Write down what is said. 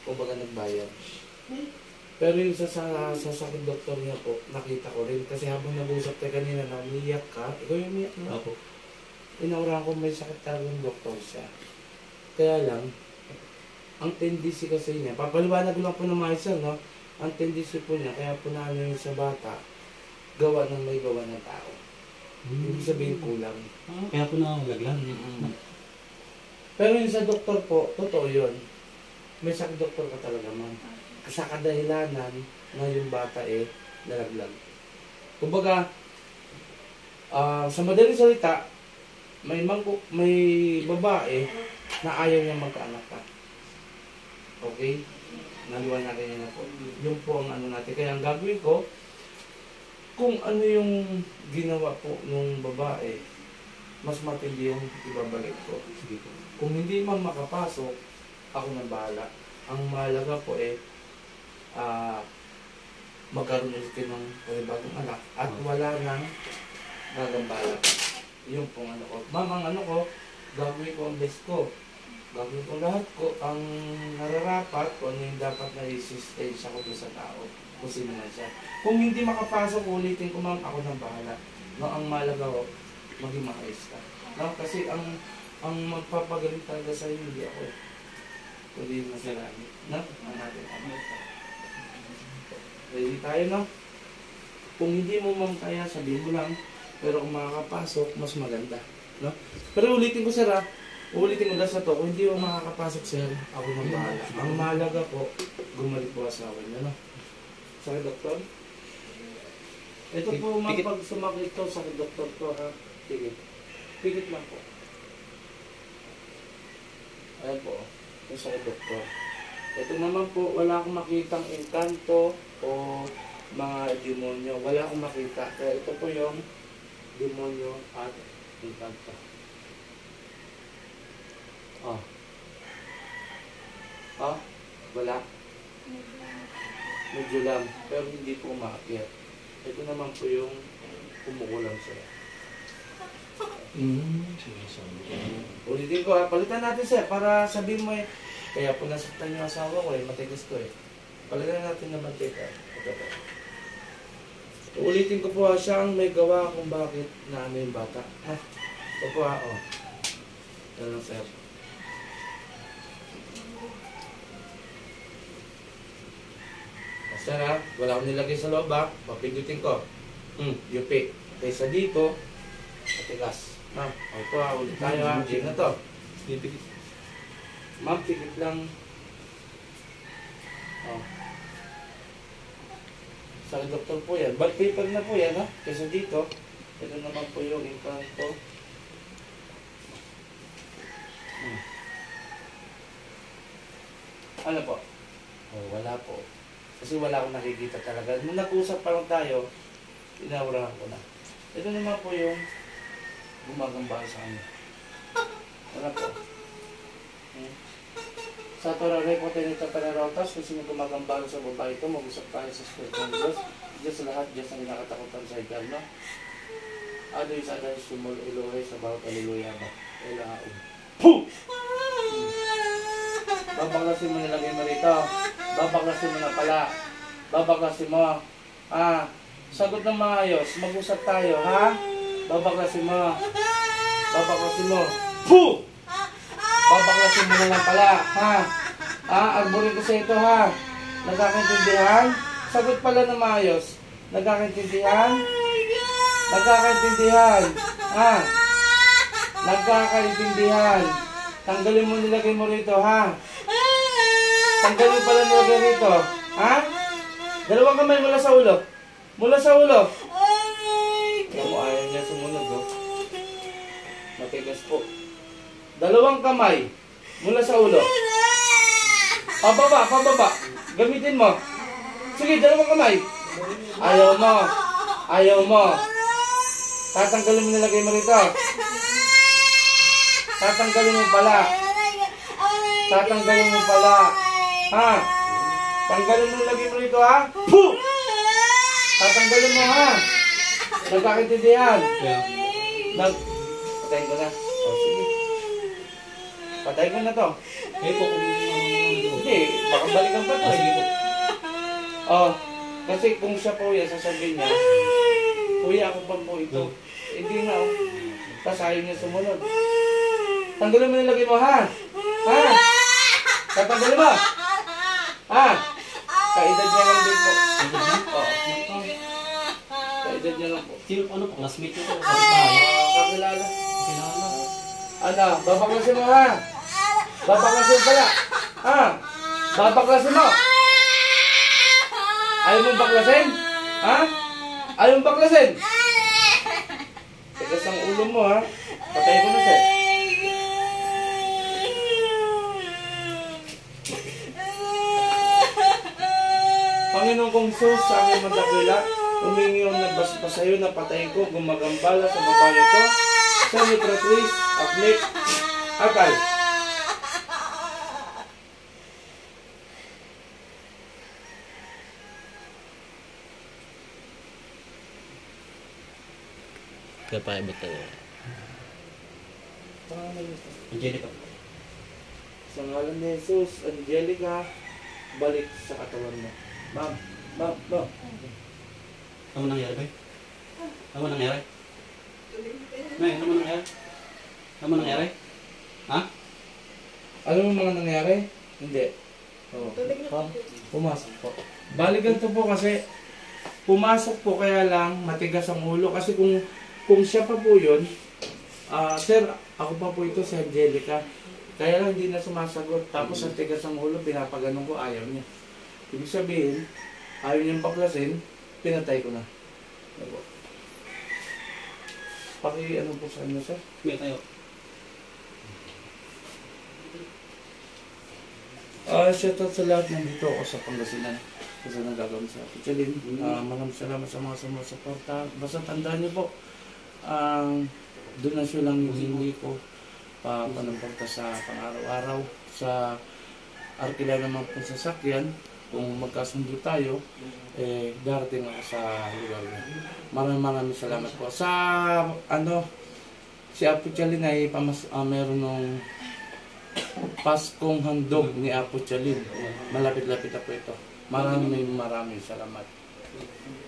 kumbaga nagbayad. Pero yung sa sakit doktor niya po, nakita ko rin. Kasi habang nag-usap tayo kanina na umiyak ka, ikaw yung umiyak na. Opo. Inaurahan ko may sakit talagang doktor siya. Kaya lang, ang tendency kasi niya, papaliwanag ko lang po ng maayos, no? Ang tendency po niya, kaya po na ano yung sa bata, gawa ng may gawa ng tao. Ibig sabihin kulang. Kaya po nakawalaglan. Pero yung sa doktor po, totoo yun. May sakit doktor ka talaga, ma'am. Sa kadahilanan na yung bata nalaglag. Kumbaga, sa madaling salita, may babae na ayaw niya magkaanak ka. Okay? Naliwanagan niya na po. Yung po ang ano natin. Kaya ang gagawin ko, kung ano yung ginawa po nung babae, mas matindi yung ibabalik ko. Kung hindi man makapasok, ako na bahala. Ang mahalaga po magkaroon ulit ng panibagong anak at wala nang gagambala. Yun pong ano ko. Ma'am, ang ano ko, gagawin ko ang best ko. Gagawin ko lahat ko ang nararapat kung ano yung dapat na resistensya ko sa tao. Kung sino man siya. Kung hindi makapasok, ulitin ko, ma'am, ako nang bahala. No, ang mahalaga ko, maging maayos ka. No, kasi ang magpapagaling talaga sa iyo, hindi ako. Kundi yung nasarami. No? Ang natin. Ready tayo, no? Kung hindi mo ma'am kaya, sabihin mo lang. Pero kung makakapasok, mas maganda. No? Pero ulitin ko, sir, ulitin ko dahil sa to. Kung hindi mo makakapasok, sir, ako nang bahala. Ang mahalaga po, gumalik po asawa niya, no? Sakit, doktor? Ito po, ma'am, pag sumakit to, sakit, doktor to, ha? Pigit. Pigit lang po. Ayan po, yung sakit, doktor. Ito naman po, wala akong makitang engkanto o mga demonyo. Wala akong makita. Kaya ito po yung demonyo at engkanto. Wala. Medyo lang. Pero hindi po umaakyat. Ito naman po yung kumukulang sila. Ulitin ko, palitan natin, sir, para sabihin mo kaya po nasaktan yung asawa ko matigas ko palitan natin naman teka. Ito po. Ulitin ko po, siya ang may gawa kung bakit na ano yung bata. Ito po, ito lang, sir. Sir, wala akong nilagay sa loob, papindutin ko. Yupi. Kaysa dito, matigas. Ito, ulit tayo, Diyan na to. Ma'am, pikit lang. Sa doktor po yan. Bad paper na po yan, Kaysa dito, ito naman po yung engkanto. Ano po? Wala po. Kasi wala akong nakikita talaga. Nung nag-usap pa lang tayo, inaurahan ko na. Ito naman po yung gumagambal sa kanya. Wala po. Sa Torah Repo Tenita Panarautas, kung sino gumagambal sa babae ito, mag-usap tayo sa Spirit ng Diyos. Diyos sa lahat, Diyos ang nakatakutan sa ikarno. Adoy sa aday sumul iluhay sa bawat aliluya ba? Ilahaon. Puh! Babaklasin mo nilagay mo rito. Babaklasin mo na pala. Babaklasin mo. Sagot ng maayos. Mag-usap tayo, ha? Babaklasin mo. Babaklasin mo. Puh! Babaklasin mo na lang pala, ha? Arborin ko sa ito, ha? Nagkakaintindihan? Sagot pala ng maayos. Nagkakaintindihan? Nagkakaintindihan? Nagkakaintindihan? Tanggalin mo nilagay mo rito, ha? Tanggalin pala nilagay rito, ha? Dalawang kamay mula sa ulo. Mula sa ulo. Ayaw niya sumunod, Matigas po. Dalawang kamay mula sa ulo. Pababa, pababa. Gamitin mo. Sige, dalawang kamay. Ayaw mo. Ayaw mo. Tatanggalin mo nilagay mo rito. Tatanggalin mo pala. Tatanggalin mo pala. Ha? Tanggalin mo nilagay mo rito, ha? Puh! Tatanggalin mo, ha? Nagkakaintindihan. Patayin ko na. Sige. Patayin ko na to. Hindi, baka balikan pa tayo. Oh, kasi kung siya po yan, sasabihin niya, kuya, ako pa po ito. Hindi nga, oh. Tapos ayaw niya sumunod. Tanggalin mo yung lagay mo, ha? Ha? Tatanggalin mo? Ha? Kaedad niya lang din po. Oo. Kaedad niya lang po. Sino ano po? Classmate ko po. Kapitbahay. Kakilala. Kakilala. Ano? Babaklasin mo, ha? Babaklasin pala. Ha? Babaklasin mo. Ayaw mong baklasin? Ha? Ayaw mong baklasin? Tigas ang ulo mo, ha? Patay ko na, sir. Panginoon kong Sus, sa aking madakila, humingi yung nagbaspa sa iyo na patayin ko, gumagambala sa babae ito, sa Mitratris, Aklik, Akal. Kapay ba tayo? Pangalan nito. Angelica. Sa ngalan ni Jesus, Angelica, balik sa katawan mo. Ma'am, ma'am, ma'am. Ano nangyari ba? Ano nangyari? May, ano nangyari? Ano nangyari? Ha? Alam mo mga nangyari? Hindi. Oo. Pumasok po. Balikan to po kasi pumasok po kaya lang matigas ang ulo kasi kung siya pa po yun, sir, ako pa po ito si Angelica. Kaya lang hindi na sumasagot. Tapos ang tigas ang ulo, pinapaganon ko, ayaw niya. Ibig sabihin, ayaw niyang baklasin, pinatay ko na. Ano po sa inyo, sir? May tayo. Shoutout sa lahat, nandito ako sa Pangasinan. Kasi nagagawin sa Pichalin. Maraming salamat sa mga sumusuporta. Basta tandaan niyo po, donasyon lang yung hindi ko panamporta sa pang-araw-araw. Sa arkila naman po sasakyan, kung magkasundo tayo, darating ako sa lugar niya. Maraming salamat po. Sa si Apo Chalin ay meron ng Paskong handog ni Apo Chalin. Malapit-lapit na po ito. Maraming salamat.